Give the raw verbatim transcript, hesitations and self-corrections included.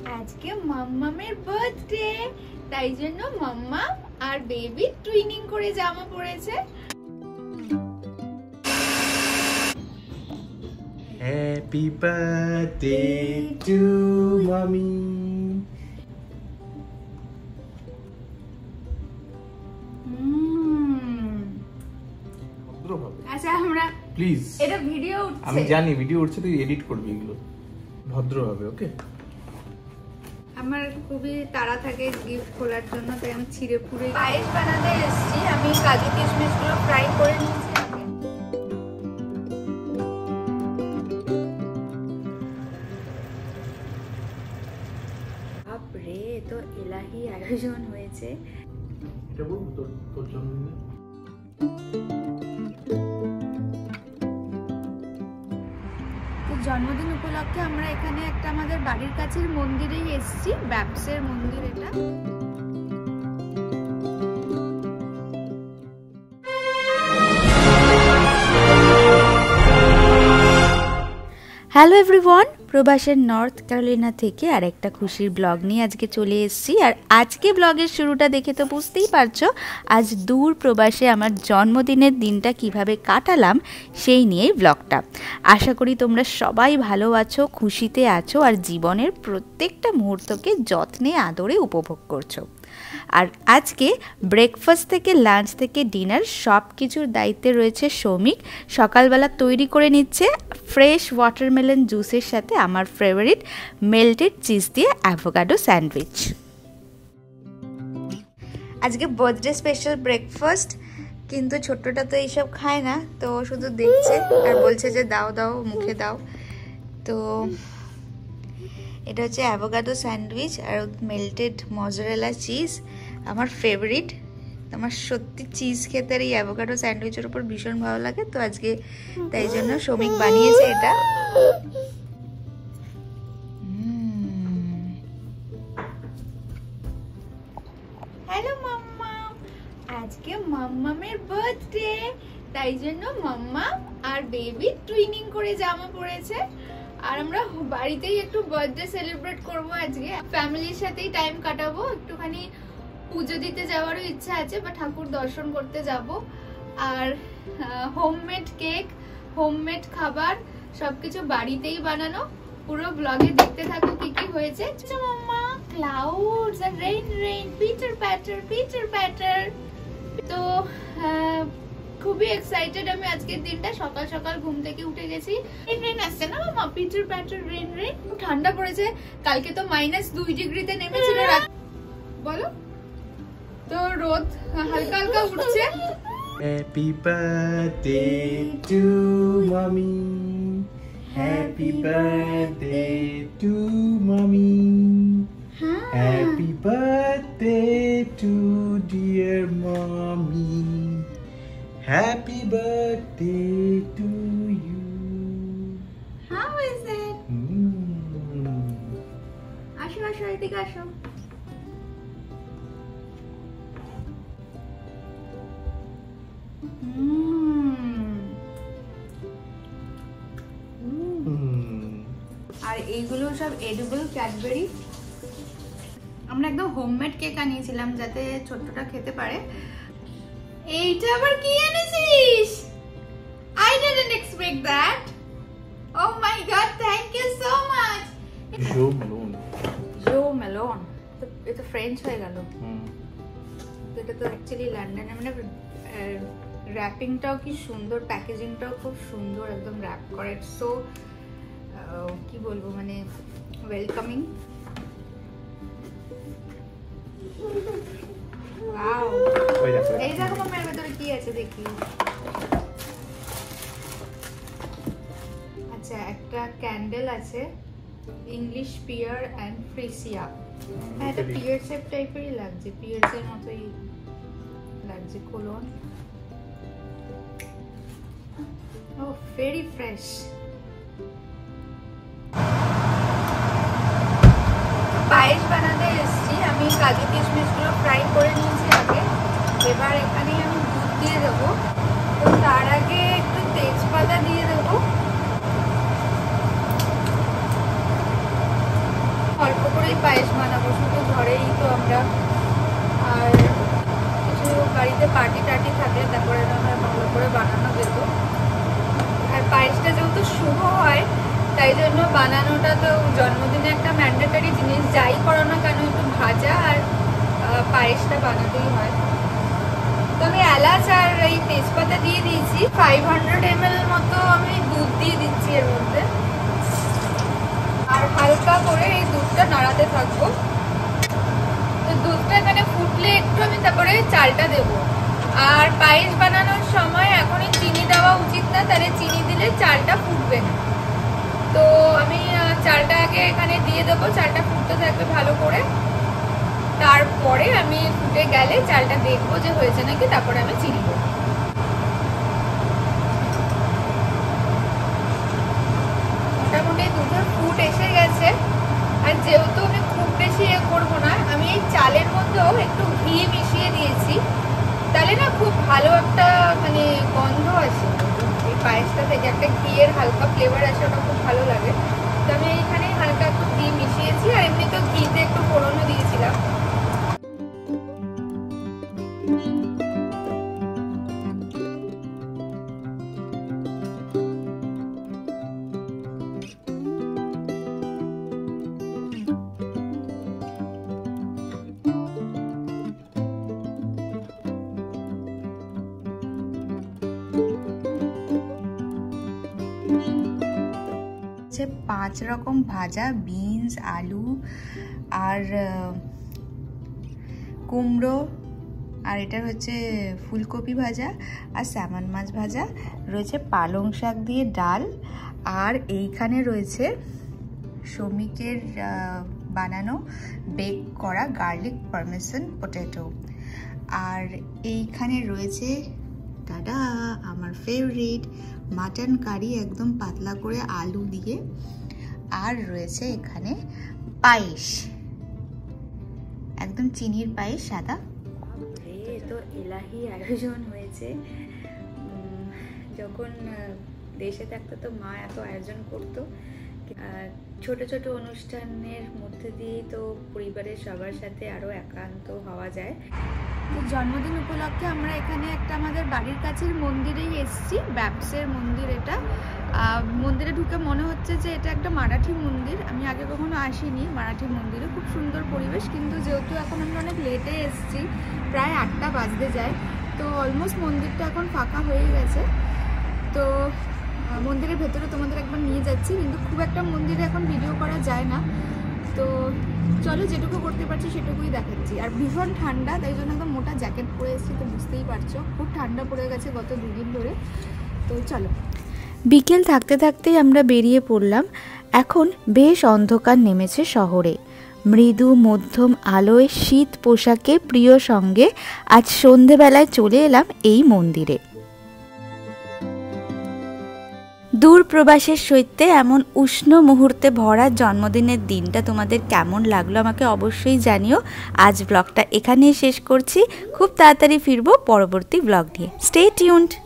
আজকে মাম্মামের বার্থডে, তাই জন্য মাম্মা আর বেবি টুইনিং করে জামা পরেছে। হ্যাপি বার্থডে টু মামি। আচ্ছা আমরা প্লিজ, এটা ভিডিও উঠছে, আমি জানি ভিডিও উঠছে, তুই এডিট করবি এগুলো ভদ্রভাবে, ওকে? আমার খুবই তাড়া থাকে গিফট খোলার জন্য, তাই আমি ছিঁড়ে পুড়ে পায়েস বানাতে এসেছি। আমি কাজু কিশমিশ গুলো ফ্রাই করে নিয়েছি। বাপরে, তো এলাহি আয়োজন হয়েছে। এটা বলবো তোর তোর জন্মদিনে জন্মদিন উপলক্ষে আমরা এখানে একটা আমাদের বাড়ির কাছের মন্দিরেই এসেছি, ব্যাপসের মন্দির এটা। হ্যালো এভরিওয়ান, প্রবাসের নর্থ ক্যারোলিনা থেকে আর একটা খুশির ব্লগ নিয়ে আজকে চলে এসেছি। আর আজকে ব্লগের শুরুটা দেখে তো বুঝতেই পারছো, আজ দূর প্রবাসে আমার জন্মদিনের দিনটা কিভাবে কাটালাম সেই নিয়েই ব্লগটা। আশা করি তোমরা সবাই ভালো আছো, খুশিতে আছো আর জীবনের প্রত্যেকটা মুহূর্তকে যত্নে আদরে উপভোগ করছো। আর আজকে ব্রেকফাস্ট থেকে লাঞ্চ থেকে ডিনার সব কিছুর দায়িত্বে রয়েছে সৌমিক। সকালবেলা তৈরি করে নিচ্ছে ফ্রেশ ওয়াটারমেলন জুসের সাথে আমার ফেভারিট মেল্টেড চিজ দিয়ে অ্যাভোকাডো স্যান্ডউইচ। আজকে বার্থডে স্পেশাল ব্রেকফাস্ট, কিন্তু ছোট্টটা তো এইসব খায় না, তো শুধু দেখছে আর বলছে যে দাও দাও মুখে দাও। তো এটা হচ্ছে অ্যাভোকাডো স্যান্ডউইচ আর মেল্টেড মজারেলা চিজ, আমার ফেভারিট। আমার সত্যি চিজ খেতে আর এই অ্যাভোকাডো স্যান্ডউইচের উপর ভীষণ ভালো লাগে, তো আজকে তাই জন্য সৌমিক বানিয়েছে এটা। হ্যালো মাম্মা, আজকে মাম্মামের বার্থডে, তাই জন্য মাম্মা আর বেবি টুইনিং করে জামা পরেছে। আর আমরা বাড়িতেই একটু বার্থডে সেলিব্রেট করব আজকে, ফ্যামিলির সাথেই টাইম কাটাবো। একটুখানি পুজো দিতে যাওয়ারও ইচ্ছা আছে বা ঠাকুর দর্শন করতে যাব। আর হোমমেড কেক, হোমমেড খাবার সবকিছু বাড়িতেই বানানো। পুরো ব্লগে দেখতে থাকো কি কি হয়েছে। মাম্মা, ক্লাউডস আর rain rain, pitter patter pitter patter. তো খুবই এক্সাইটেড আমি আজকের দিনটা। সকাল সকাল ঘুম থেকে উঠে গেছি, রেন রেন আসছে না মামা, পিটার প্যাটার রেন রেন। ঠান্ডা পড়েছে, কালকে তো মাইনাস দুই ডিগ্রিতে নেমেছিল রাত। বলো তো, রোদ হালকা হালকা উঠছে। Happy birthday to mami, happy birthday to mami, happy birthday to dear mami, happy birthday to you. How is it? আসো আসো, এদিকে আসো। আর এইগুলো সব এডিবল ক্যাডবেরি। আমরা একদম হোমমেড কেক আনিয়েছিলাম যাতে ছোট্টটা খেতে পারে। এইটা আবার কি এনেছিস? I didn't expect that. Oh my god, thank you so much. Jo Malone. Jo Malone. তো এটা ফ্রেঞ্চ হয়ে গেল। হুম। এটা তো অ্যাকচুয়ালি লন্ডনে, মানে র্যাপিংটাও কি সুন্দর, প্যাকেজিংটাও খুব সুন্দর, একদম র্যাপ করে। সো কি বলবো, মানে ওয়েলকামিং। ওয়াও, এই দেখো মামার ভেতরে কি আছে দেখি। আচ্ছা, একটা ক্যান্ডেল আছে, ইংলিশ পিয়ার এন্ড ফ্রিসিয়া। এটা পিয়ার শেপ টাইপেরই লাগছে, পিয়ার্স এর মতোই লাগছে। কোলন, ও ভেরি ফ্রেশ। পায়েস বানাতে এসেছি আমি, কাজু কিশমিশ গুলো ফ্রাই করে নিয়েছি আগে। এবার এখানে আমি দুধ দিয়ে দেবো। তো তার আগে একটু তেজপাতা দিয়ে দেবো, অল্প করে নর্মালি পায়েস বানাবো, শুধু ঘরেই তো আমরা। আর কিছু বাড়িতে পার্টি টার্টি থাকলে তারপরে আমরা ভালো করে বানানো যেত। আর পায়েসটা যেহেতু শুভ হয় তাই জন্য বানানোটা তো জন্মদিনে একটা ম্যান্ডেটরি জিনিস, যাই করো না কেন একটু ভাজা আর পায়েসটা বানাতেই হয়। তো আমি এলাচ আর এই তেজপাতা দিয়ে দিয়েছি। ফাইভ হান্ড্রেড এম এল মতো আমি দুধ দিয়ে দিচ্ছি এর মধ্যে, আর হালকা করে এই দুধটা নাড়াতে থাকবো। তো দুধটা এখানে ফুটলে একটু আমি তারপরে চালটা দেবো। আর পায়েস বানানোর সময় এখনই চিনি দেওয়া উচিত না, তাহলে চিনি দিলে চালটা ফুটবে না। তো আমি চালটা আগে এখানে দিয়ে দেবো, চালটা ফুটতে থাকবে ভালো করে। তারপরে আমি ফুটে গেলে চালটা দেখবো যে হয়েছে নাকি, তারপরে আমি চিনি দেবো। মোটামুটি দুধের ফুট এসে গেছে। আর যেহেতু আমি খুব বেশি এ করবো না, আমি এই চালের মধ্যেও একটু ঘি মিশিয়ে দিয়েছি, তাহলে না খুব ভালো একটা মানে গন্ধ আসে এই পায়েসটা থেকে, একটা ঘিয়ের হালকা ফ্লেভার আসে, ওটা খুব ভালো লাগে। তো আমি এইখানে হালকা একটু ঘি মিশিয়েছি, আর এমনি তো ঘিতে একটু ফোড়নও দিয়েছিলাম। পাঁচ রকম ভাজা, বিনস, আলু আর কুমড়ো, আর এটা হচ্ছে ফুলকপি ভাজা, আর স্যামন মাছ ভাজা রয়েছে, পালং শাক দিয়ে ডাল, আর এইখানে রয়েছে শ্রমিকের বানানো বেক করা গার্লিক পারমেসন পটেটো, আর এইখানে রয়েছে দাদা আমার ফেভারিট মাটন কারি, একদম পাতলা করে আলু দিয়ে, আর রয়েছে এখানে পায়েস, একদম চিনির পায়েস সাদা। তো এলাহি আয়োজন হয়েছে। যখন দেশে থাকতো তো মা এত আয়োজন করতো, ছোট ছোট অনুষ্ঠানের মধ্যে দিয়েই তো পরিবারের সবার সাথে আরো একান্ত হওয়া যায়। তো জন্মদিন উপলক্ষে আমরা এখানে একটা আমাদের বাড়ির কাছের মন্দিরেই এসেছি, ব্যাপসের মন্দির এটা। মন্দিরে ঢুকে মনে হচ্ছে যে এটা একটা মারাঠি মন্দির, আমি আগে কখনো আসিনি মারাঠি মন্দিরে। খুব সুন্দর পরিবেশ, কিন্তু যেহেতু এখন আমরা অনেক লেটে এসেছি, প্রায় আটটা বাজতে যায়, তো অলমোস্ট মন্দিরটা এখন ফাঁকা হয়ে গেছে। তো মন্দিরের ভেতরে তোমাদের একবার নিয়ে যাচ্ছি, কিন্তু খুব একটা মন্দিরে এখন ভিডিও করা যায় না, তো চলো যেটুকু করতে পারছি সেটুকুই দেখাচ্ছি। আর ভীষণ ঠান্ডা, তাই জন্য একদম মোটা জ্যাকেট পরে এসেছি, তো বুঝতেই পারছো খুব ঠান্ডা পড়ে গেছে গত দুদিন ধরে। তো চলো। বিকেল থাকতে থাকতেই আমরা বেরিয়ে পড়লাম। এখন বেশ অন্ধকার নেমেছে শহরে, মৃদু মধ্যম আলোয় শীত পোশাকে প্রিয় সঙ্গে আজ সন্ধেবেলায় চলে এলাম এই মন্দিরে। দূর প্রবাসের সৈত্যে এমন উষ্ণ মুহূর্তে ভরা জন্মদিনের দিনটা তোমাদের কেমন লাগলো আমাকে অবশ্যই জানিও। আজ ব্লগটা এখানেই শেষ করছি, খুব তাড়াতাড়ি ফিরবো পরবর্তী ব্লগ নিয়ে। Stay tuned.